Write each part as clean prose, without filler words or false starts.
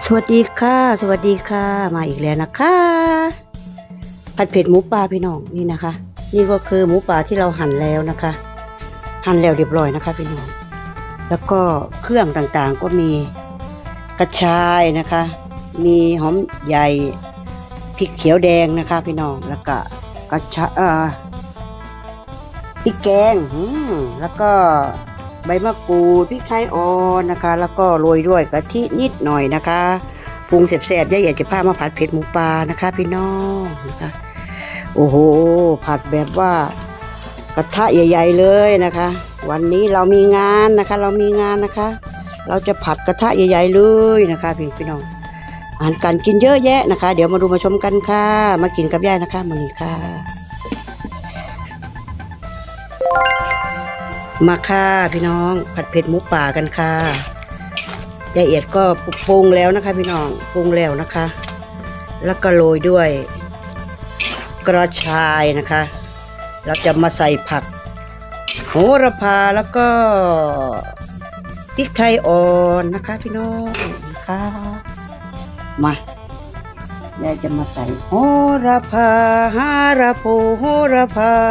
สวัสดีค่ะสวัสดีค่ะมาอีกแล้วนะคะผัดเผ็ดหมูปลาพี่น้องนี่นะคะ นี่ก็คือหมูป่าที่เราหั่นแล้วนะคะ หั่นแล้วเรียบร้อยนะคะพี่น้องแล้วก็เครื่องต่างๆก็มีกระชายนะคะ มีหอมใหญ่พริกเขียวแดงนะคะพี่น้องแล้วก็กระชายพริกแกงแล้วก็ใบมะกรูดพริกไทยอ่อนนะคะแล้วก็โรยด้วยกะทินิดหน่อยนะคะปรุงแซ่บๆอยากจะพามาผัดเผ็ดหมูปลานะคะพี่น้องนะคะโอ้โหผัดแบบว่ากระทะใหญ่ๆเลยนะคะวันนี้เรามีงานนะคะเราจะผัดกระทะใหญ่ๆเลยนะคะพี่น้องอาหารการกินเยอะแยะนะคะเดี๋ยวมาดูมาชมกันค่ะมากินกับย่านะคะมานี่ค่ะมาค่ะพี่น้องผัดเผ็ดหมูป่ากันค่ะยายเอียดก็ปรุงแล้วนะคะพี่น้องปรุงแล้วนะคะแล้วก็โรยด้วยกระชายนะคะเราจะมาใส่ผักโหระพาแล้วก็พริกไทยอ่อนนะคะพี่น้องนะคะมายายจะมาใส่โหระพาฮาระโพโหระพา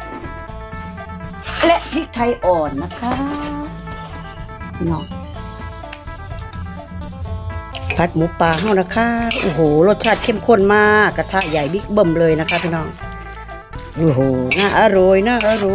และพริกไทยอ่อนนะคะพี่น้องผัดหมูปลาเฮานะคะโอ้โหรสชาติเข้มข้นมากกระทะใหญ่บิ๊กเบิ่มเลยนะคะพี่น้องโอ้โหน่าอร่อย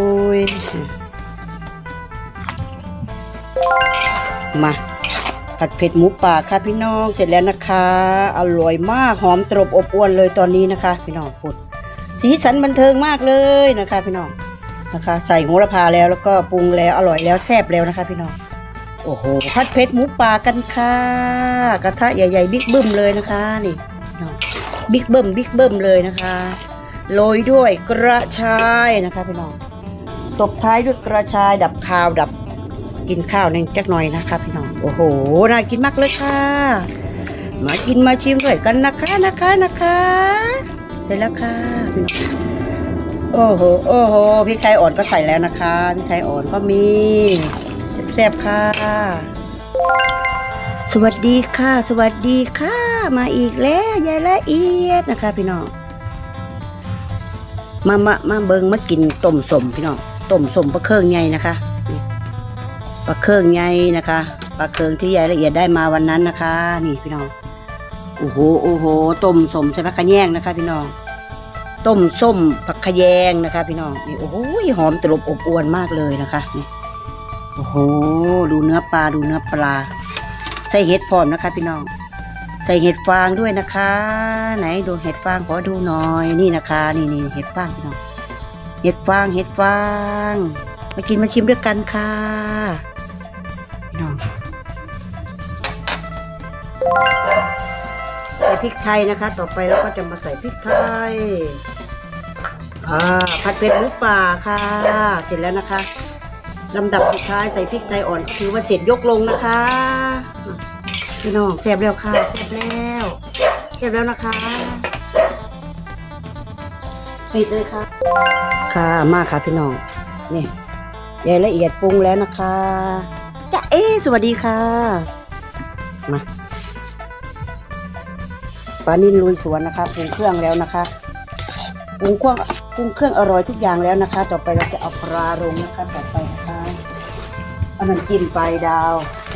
มาผัดเผ็ดหมูป่าค่ะพี่น้องเสร็จแล้วนะคะอร่อยมากหอมตรบอบอวลเลยตอนนี้นะคะพี่น้องพูดสีสันบันเทิงมากเลยนะคะพี่น้องนะคะใส่โหระพาแล้วก็ปรุงแล้วอร่อยแล้วแซ่บแล้วนะคะพี่น้องโอ้โหผัดเผ็ดหมูป่ากันค่ะกระทะใหญ่ๆบิ๊กบึ้มเลยนะคะนี่บิ๊กเบิ้มเลยนะคะโรยด้วยกระชายนะคะพี่น้องตบท้ายด้วยกระชายดับคาวดับกินข้าวนึงจักหน่อยนะคะพี่น้องโอ้โหน่ากินมากเลยค่ะมากินมาชิมด้วยกันนะคะเสร็จแล้วค่ะพี่น้องโอ้โหพริกไทยอ่อนก็ใส่แล้วนะคะพริกไทยอ่อนก็มีแซ่บๆค่ะสวัสดีค่ะมาอีกแล้วยายละเอียดนะคะพี่น้องมาเบิ่งมากินต้มสมพี่น้องต้มสมปลาเคืองใหญ่นะคะปลาเคืองใหญ่นะคะปลาเคืองที่ยายละเอียดได้มาวันนั้นนะคะนี่พี่น้องโอ้โหต้มสมใช่ไหมคะแยงนะคะพี่น้องต้มส้มผักขยงนะคะพี่น้องนี่โอ้โหหอมตลบอบอวลมากเลยนะคะนี่โอ้โหดูเนื้อปลาใส่เห็ดพร้อมนะคะพี่น้องใส่เห็ดฟางด้วยนะคะไหนดูเห็ดฟางขอดูหน่อยนี่นะคะนี่เห็ดฟางพี่น้องเห็ดฟางมากินมาชิมด้วยกันค่ะพี่น้องใส่พริกไทยนะคะต่อไปเราก็จะมาใส่พริกไทยผัดเผ็ดหมูป่าค่ะเสร็จแล้วนะคะลำดับสุดท้ายใส่พริกไทยอ่อนก็ถือว่าเสร็จยกลงนะคะพี่น้องแซ่บแล้วค่ะแซ่บแล้วนะคะปิดเลยค่ะค่ะมากค่ะพี่น้องนี่ยายละเอียดปรุงแล้วนะคะจ้าสวัสดีค่ะมาปลานิ่นลุยสวนนะคะปรุงเครื่องแล้วนะคะปรุงเครื่องอร่อยทุกอย่างแล้วนะคะต่อไปเราจะเอาปลาลงนะคะต่อไปนะคะเอามันจิ้มไปดาว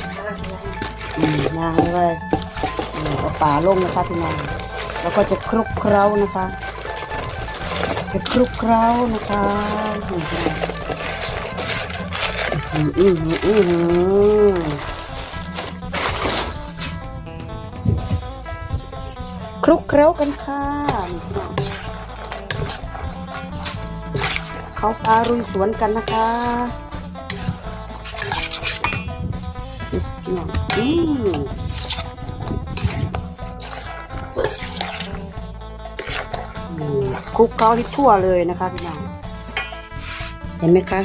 นะเลยเอาปลาลงนะคะพี่น้องแล้วก็จะคลุกเคล้านะคะคลุกเคล้านะคะคลุกเคล้ากันค่ะเขาปลาลุยสวนกันนะคะคลุกเคล้าที่ทั่วเลยนะคะพี่น้องเห็นไหมคะ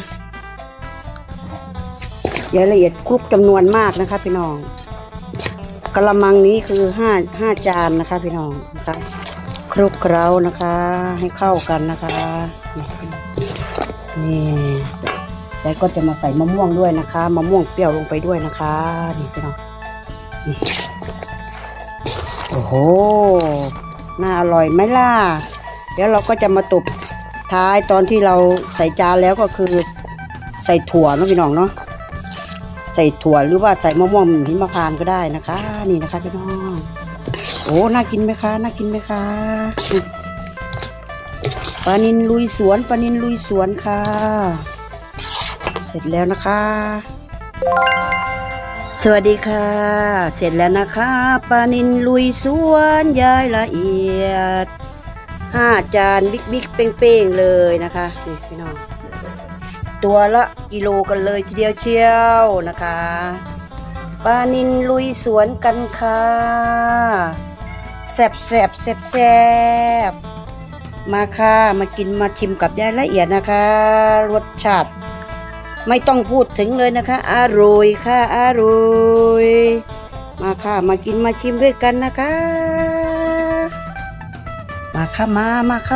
รายละเอียดคลุกจำนวนมากนะคะพี่น้องกะละมังนี้คือห้าจานนะคะพี่น้องนะคะคลุกเคล้านะคะให้เข้ากันนะคะนี่แล้วก็จะมาใส่มะม่วงด้วยนะคะมะม่วงเปรี้ยวลงไปด้วยนะคะนี่พี่น้องโอ้โหน่าอร่อยไหมล่ะเดี๋ยวเราก็จะมาตบท้ายตอนที่เราใส่จานแล้วก็คือใส่ถั่วเนาะพี่น้องเนาะใส่ถั่วหรือว่าใส่มะม่วงหิมพานต์ก็ได้นะคะนี่นะคะพี่น้องโอ้น่ากินไหมคะน่ากินไหมคะปลานิลลุยสวนปลานิลลุยสวนค่ะเสร็จแล้วนะคะสวัสดีค่ะเสร็จแล้วนะคะปลานิลลุยสวนยายละเอียด5 จานบิ๊กเป้งๆเลยนะคะนี่พี่น้องตัวละกิโลกันเลยทีเดียวเชียวนะคะปลานิลลุยสวนกันค่ะแซ่บมาค่ะมากินมาชิมกับยายละเอียดนะคะรสชาติไม่ต้องพูดถึงเลยนะคะอร่อยค่ะอร่อยมาค่ะมากินมาชิมด้วยกันนะคะมาค่ะมาค่ะ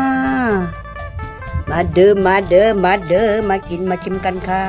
มาเด้อมากินมาชิมกันค่ะ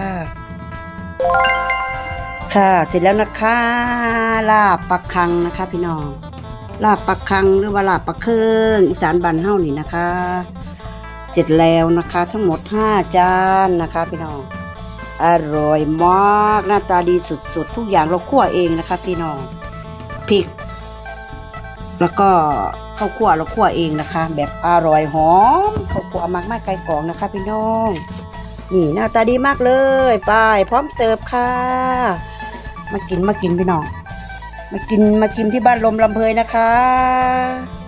ค่ะเสร็จแล้วนะคะลาบปักคังนะคะพี่น้องลาบปักคังหรือว่าลาบปักเคิงอีสานบ้านเฮานี่นะคะเสร็จแล้วนะคะทั้งหมด5 จานนะคะพี่น้องอร่อยมากหน้าตาดีสุดๆทุกอย่างเราคั่วเองนะคะพี่น้องพริกแล้วก็ข้าวคั่วเราคั่วเองนะคะแบบอร่อยหอมข้าวคั่วมากไก่กรองนะคะพี่น้องนี่หน้าตาดีมากเลยไปพร้อมเสิร์ฟค่ะมากินพี่น้องมากินมาชิมที่บ้านลมลำเพยนะคะ